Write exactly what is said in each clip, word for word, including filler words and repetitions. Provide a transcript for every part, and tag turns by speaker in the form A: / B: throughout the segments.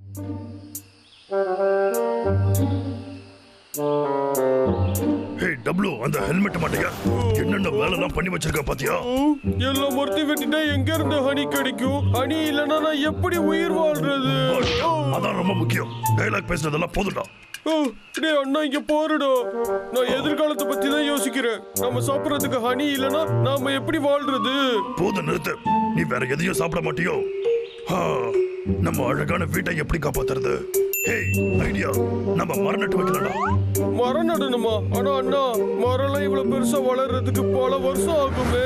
A: ஹே டப்ளூ, அந்த ஹெல்மெட் மாட்டியா? என்னென்ன வேலை எல்லாம் பண்ணி வச்சிருக்க பாத்தியா?
B: எல்லாம் மொத்தம் வெட்டிட்டா எங்க இருந்து ஹனி கிடைக்கும்? ஹனி இல்லனா நான் எப்படி உயிர் வாழ்றது?
A: அதான் ரொம்ப முக்கியம். டயலாக் பேசுறதெல்லாம் போதுடா.
B: டேய் அண்ணா, இங்க போறடா. நான் எதிர்காலத்தை பத்தி தான் யோசிக்கிறேன். நம்ம சாப்பிடறதுக்கு ஹனி இல்லனா நாம எப்படி வாழ்றது?
A: போது, நிறுத்து. நீ வேற எதையும் சாப்பிட மாட்டியோ? நம்ம அழகான வீட்டை எப்படி காப்பாத்துறது? Hey, idea. நம்ம மரம் நட்டு வைக்கலாம்டா.
B: மரம் நடணுமா? ஆனா அண்ணா, மரம்லாம் இவ்வளவு பெருசா வளர்றதுக்கு பல வருஷம் ஆகுமே.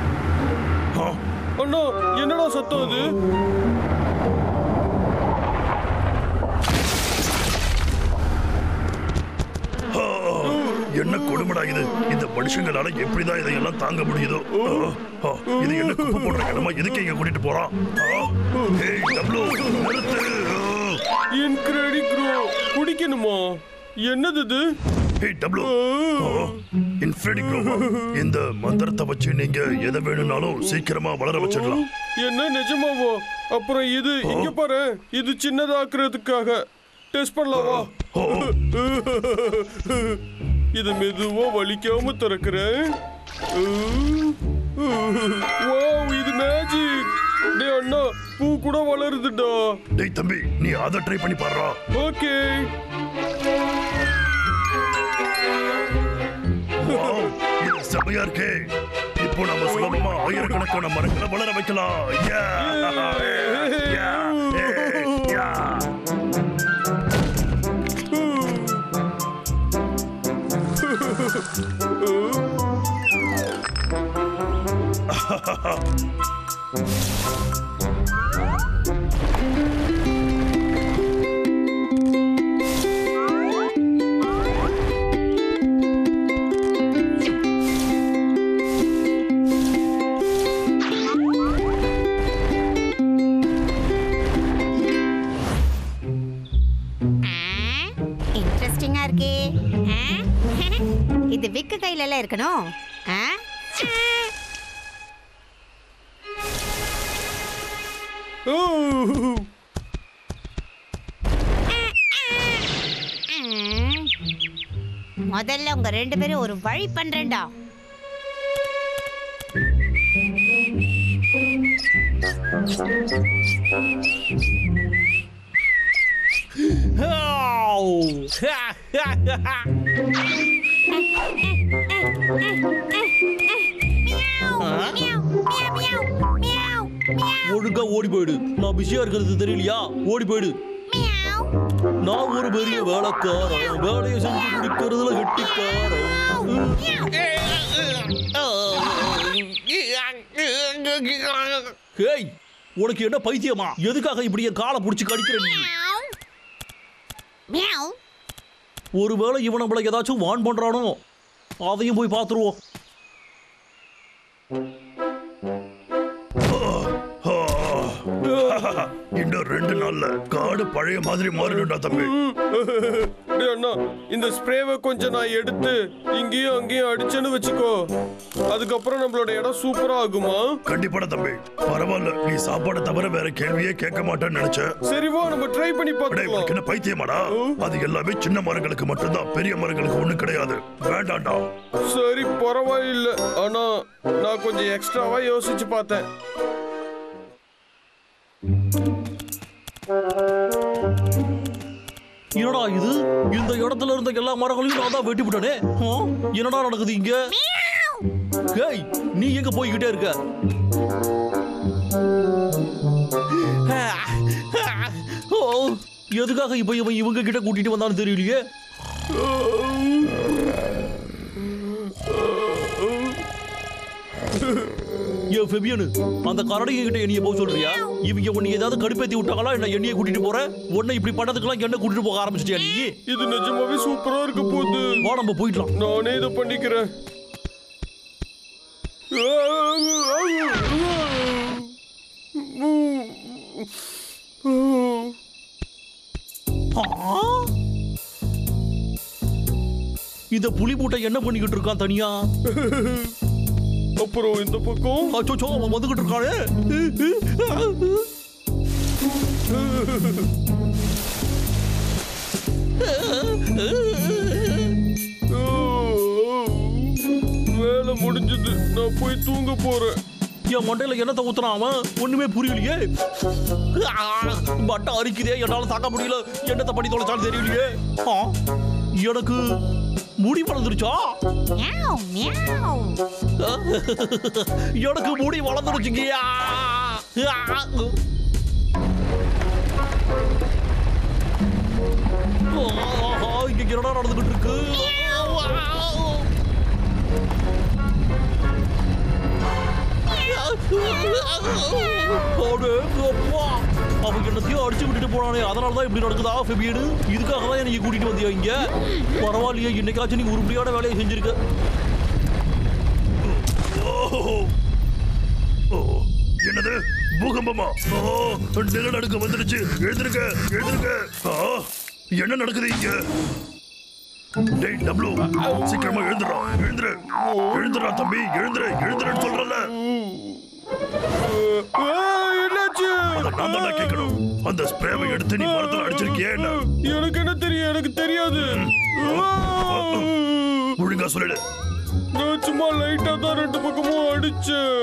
B: அண்ணா, என்னடா சத்தம் அது?
A: என்ன கொடுமடா இது! இந்த மனுஷங்களால எப்படிதான் இதையெல்லாம் தாங்க முடியுதோ? இது என்ன குப்பை போடுற இடமா? எதுக்கு இங்க கூட்டிட்டு போறான்?
B: இன்கிரெடிக்ரோ குடிக்கணுமா? என்னது இது?
A: இந்த மந்திரத்தை வச்சு நீங்க எதை வேணும்னாலும் சீக்கிரமா வளர வச்சிடலாம்.
B: என்ன நிஜமாவோ? அப்புறம் இது இங்க பாரு, இது சின்னதாக்குறதுக்காக டெஸ்ட் பண்ணலாமா? இது மெதுவா வலிக்காம திறக்கிறேன். வாவ், இது மேஜிக். டேய் அண்ணா, பூ கூட வளருதுடா.
A: டேய் தம்பி, நீ அதை ட்ரை பண்ணி பாருடா.
B: ஓகே.
A: இது செமையா இருக்கே. இப்போ நம்ம சுலபமா ஆயிரக்கணக்கான மரங்களை வளர வைக்கலாம்.
C: இன்ட்ரெஸ்டிங்கா இருக்கே. இது விக்கு கையில எல்லாம் இருக்கணும். முதல்ல உங்க ரெண்டு பேரும் ஒரு வழி பண்றேன்டா.
D: ஒழுங்கா ஓடி போயிடு. நான் பிஸியா இருக்கிறது தெரியலையா? ஓடி போயிடு. நான் ஒரு பெரிய வேலைக்காரன். வேலையை செஞ்சு முடிக்கிறதுல கெட்டிக்காரன். ஹேய், உனக்கு என்ன பைத்தியமா? எதுக்காக இப்படி என் காலை புடிச்சு கடிக்கிற நீ? ஒருவேளை இவன் நம்மள ஏதாச்சும் வான் பண்றானோ? அதையும் போய் பாத்துருவோம்.
A: இன்னும் ரெண்டு நாள்ல காடு பழைய மாதிரி மாறிடும்டா தம்பி.
B: அண்ணா, இந்த ஸ்ப்ரேவை கொஞ்சம் நான் எடுத்து இங்கேயும் அங்கேயும் அடிச்சேன்னு வச்சுக்கோ. அதுக்கப்புறம் நம்மளோட இடம் சூப்பரா ஆகுமா?
A: கண்டிப்பா தம்பி. பரவாயில்ல, நீ சாப்பாடு தவிர வேற கேள்வியே கேட்க மாட்டேன்னு நினைச்சேன்.
B: சரிவா, நம்ம ட்ரை பண்ணி பார்க்கலாம்.
A: என்ன பைத்தியமாடா? அது எல்லாமே சின்ன மரங்களுக்கு மட்டும்தான், பெரிய மரங்களுக்கு ஒண்ணு கிடையாது. வேண்டாம்டா.
B: சரி, பரவாயில்ல. ஆனா நான் கொஞ்சம் எக்ஸ்ட்ராவா யோசிச்சு பார்த்தேன்.
D: என்னடா இது? இந்த இடத்துல இருந்த எல்லா மரங்களையும் நான் தான் வெட்டி விட்டனே. என்னடா நடக்குது இங்க? ஹேய், நீ எங்க போய்கிட்டே இருக்க? எதுக்காக இப்ப இவன் இவங்க கிட்ட கூட்டிட்டு வந்தான்னு தெரியலையே. ஏ ஃபெபியனு, அந்த கரடிங்க கிட்ட என்னைய போக சொல்றியா? இவங்க உன்னை ஏதாவது கடுப்பேத்தி விட்டாங்களா? என்ன என்னைய கூட்டிட்டு போற? உன்னை இப்படி பண்ணதுக்கெல்லாம் என்ன கூட்டிட்டு போக ஆரம்பிச்சிட்டியா நீ?
B: இது நிஜமாவே சூப்பரா இருக்க போகுது.
D: வா, நம்ம போயிடலாம்.
B: நானே இதை பண்ணிக்கிறேன்.
D: இந்த புலி மூட்டை என்ன பண்ணிக்கிட்டு இருக்கான் தனியா?
B: அப்புறம் இந்த பக்கம்
D: அச்சோ, அவன் வந்துகிட்டு இருக்கானே.
B: வருது. நான் போய் தூங்க போறேன்.
D: என் மண்டையில என்னத்தை ஊத்துறான் அவன்? ஒண்ணுமே புரியலையே. பட்டை அரிக்குதே, என்னால தாக்க முடியல. என்னத்தை பண்ணி தொலைச்சாலும் தெரியலையே. ஆ, எனக்கு முடி வளர்ந்துருச்சா?
C: Meow, meow.
D: எனக்கு முடி வளர்ந்துருச்சுங்கய்யா. இங்க என்னடா நடந்துகிட்டு இருக்கு? அவன் என்னத்தையும் அடிச்சு விட்டுட்டு போனானே, அதனாலதான் இப்படி நடக்குதா ஃபெபியனு? இதுக்காக தான் எனக்கு கூட்டிட்டு வந்தியா இங்க? பரவாயில்லையே, இன்னைக்காச்சும் நீங்க உருப்படியான வேலையை செஞ்சிருக்க.
A: என்னது பூகம்பமா? நிலநடுக்க வந்துடுச்சு. எழுந்திருக்க, எழுந்திருக்க. என்ன நடக்குது இங்க? டேய் டப்ளு, சீக்கிரமா எழுந்துடா. எழுந்துரு, எழுந்துடா தம்பி, எழுந்துரு, எழுந்துருன்னு சொல்றல.
B: என்னாச்சு?
A: நான் தான் கேட்கணும். அந்த ஸ்ப்ரேவை எடுத்து நீ மரத்துல அடிச்சிருக்கியே என்ன?
B: எனக்கு என்ன தெரியும்? எனக்கு தெரியாது.
A: ஒழுங்கா சொல்லிடு.
B: நான் சும்மா லைட்டா தான் ரெண்டு பக்கமும் அடிச்சேன்.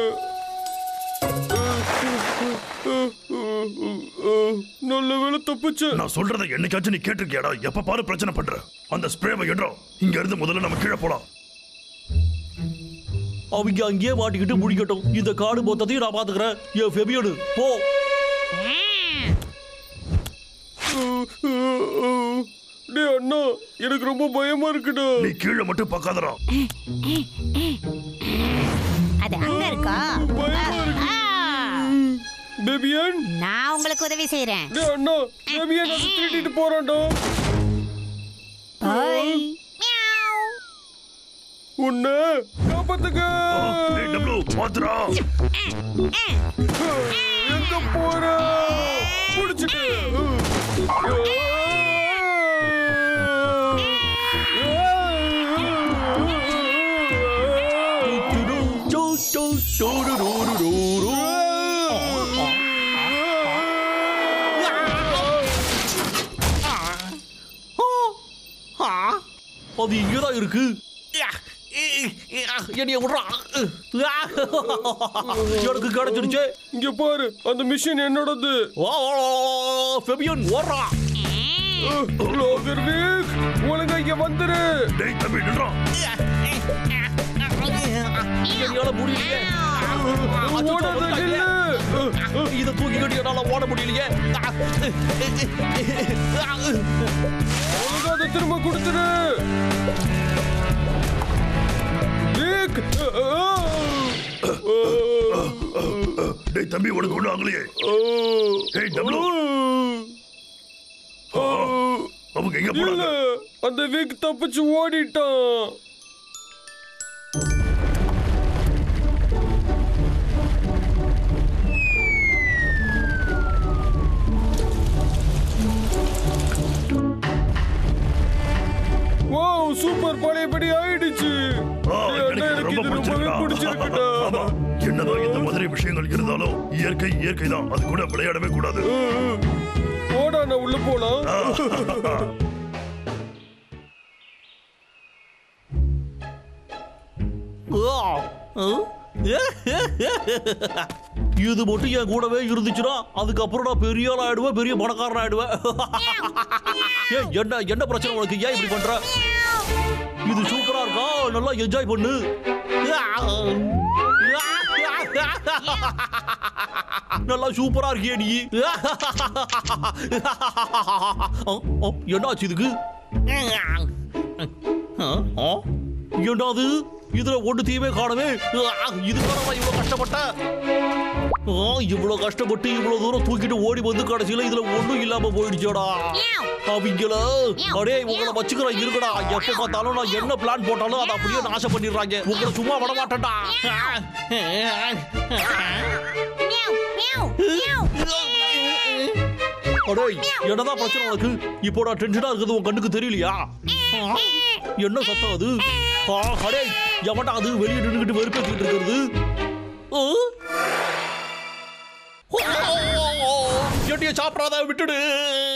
B: நல்ல வேலை தப்பிச்சு.
A: நான் சொல்றதை என்னைக்காச்சும் நீ கேட்டிருக்கியாடா? எப்ப பாரு பிரச்சனை பண்ற. அந்த ஸ்ப்ரேவை எடுறோம். இங்க இருந்து முதல்ல நம்ம கீழே போலாம்.
D: அவங்க அங்கேயே மாட்டிக்கிட்டு முடிக்கட்டும். இந்த காடு மொத்தத்தையும் நான் பாத்துக்கிறேன். என் ஃபெபியனு போ.
B: டேய் அண்ணா, எனக்கு ரொம்ப பயமா இருக்குடா.
A: நீ கீழே மட்டும் பார்க்காதடா.
C: அது அங்க இருக்கா?
B: பயமா இருக்கு. பேபியன்,
C: நான் உங்களுக்கு உதவி செய்யறேன்.
B: டேய் அண்ணா, பேபியன் அதை திருடிட்டு போறான்டா.
C: ஓய், மியாவ்.
B: உன்னை காப்பாத்துங்க.
A: டேய் டப்ளு, பாத்துடா.
B: எங்க போற? புடிச்சிட்டு.
D: அது இங்கதான் இருக்கு. என்னைய விடுறா. எனக்கு கிடைச்சிருச்சு.
B: இங்க பாரு, அந்த மிஷின் என்னோடது.
D: ஃபெபியன் ஓடுறா.
B: லோகர்விக், ஒழுங்கா இங்க வந்துரு.
A: டேய் தம்பி நில்றா.
D: என்னால முடியலையே.
B: ஓடாத நில்லு.
D: இதை தூக்கிக்கிட்டு என்னால ஓட முடியலையே.
B: ஒழுங்கா அதை திரும்ப கொடுத்துரு. விக்.
A: டேய் தம்பி, உனக்கு ஒண்ணு ஆகலையே. டேய் டப்ளு, அவங்க எங்க
B: இல்ல,
A: போறாங்க?
B: அந்த விக் தப்பிச்சு ஓடிட்டான். வாவ், சூப்பர், பழையபடி ஆயிடுச்சு.
A: ஆ, எனக்கு
B: எனக்கு
A: ரொம்ப
B: இது ரொம்பவே பிடிச்சிருக்குடா.
A: ஆமா, என்னதான் இந்த மாதிரி விஷயங்கள் இருந்தாலும் இயற்கை இயற்கை தான். அது கூட விளையாடவே கூடாது.
B: போடா, நான் உள்ள போலாம்.
D: இது மட்டும் என் கூடவே இருந்துச்சுன்னா அதுக்கப்புறம் நான் பெரிய ஆள் ஆயிடுவேன், பெரிய பணக்காரன் ஆயிடுவேன். ஏன் என்ன என்ன பிரச்சனை உனக்கு? ஏன் இப்படி பண்ற? இது சூப்பரா இருக்கா, நல்லா என்ஜாய் பண்ணு. நல்லா சூப்பரா இருக்கியே நீ. என்னாச்சு இதுக்கு? என்னது இதுல ஒன்று தீவே காணவே. இதுக்கான இவ்வளவு கஷ்டப்பட்ட. இவ்வளவு கஷ்டப்பட்டு இவ்வளவு தூரம் தூக்கிட்டு ஓடி வந்து கடைசியில இதுல ஒண்ணும் இல்லாம போயிடுச்சோடா. அவங்கள அடே உங்களை வச்சுக்கிற இருக்கடா. எப்ப பார்த்தாலும் நான் என்ன பிளான் போட்டாலும் அதை அப்படியே நாசம் பண்ணிடுறாங்க. உங்களை சும்மா விட மாட்டேன்டா. அடே என்னதான் பிரச்சனை உனக்கு? இப்போ நான் டென்ஷனா இருக்குது, உன் கண்ணுக்கு தெரியலையா? என்ன சத்தம் அது? அடே எவன்டா அது வெளியே நின்றுகிட்டு வெறுப்பேற்றிட்டு இருக்கிறது? எட்டிய சாப்பிடாத, விட்டுடு.